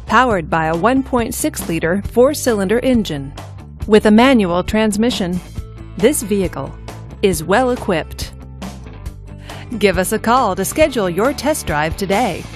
powered by a 1.6-liter four-cylinder engine. With a manual transmission, this vehicle is well equipped. Give us a call to schedule your test drive today.